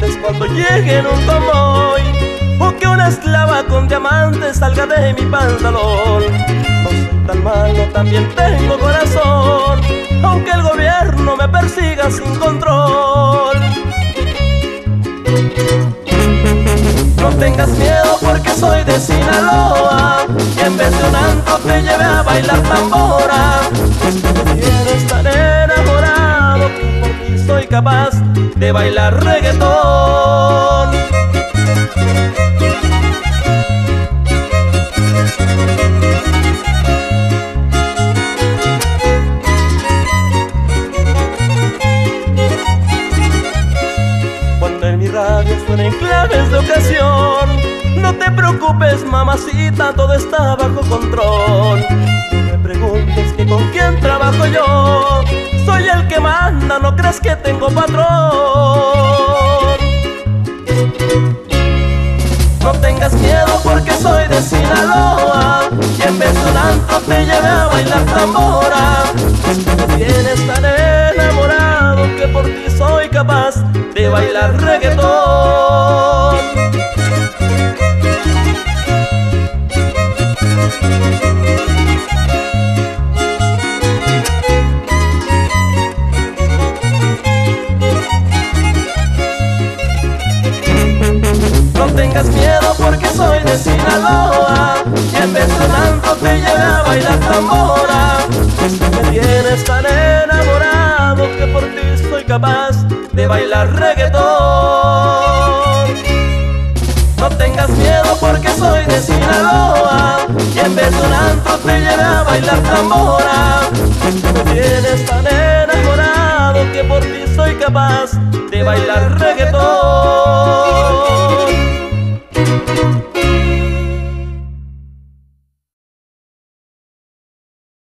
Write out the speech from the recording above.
preguntes cuando llegue en un convoy, o que una esclava con diamantes salga de mi pantalón. No soy tan malo, también tengo corazón, aunque el gobierno me persiga sin control. No tengas miedo porque soy de Sinaloa, y en vez de un antro te llevé a bailar tambora. Pues tú me tienes tan enamorado que por ti soy capaz de bailar reggaetón. Cuando en mi radio suenen claves de ocasión, no te preocupes, mamacita, todo está bajo control. No me preguntes que con quién trabajo yo, soy el que manda, no creas que tengo patrón. No tengas miedo porque soy de Sinaloa, y en vez de un antro te llevé a bailar tambora. Pues tú me tienes tan enamorado que por ti soy capaz de bailar reggaetón. No tengas miedo porque soy de Sinaloa, y en vez de un antro te llevé a bailar tambora. Pues tú me tienes tan enamorado que por ti soy capaz de bailar reggaetón. No tengas miedo porque soy de Sinaloa, y en vez de un antro te llevé a bailar tambora. Pues tú me tienes tan enamorado que por ti soy capaz de bailar reggaetón.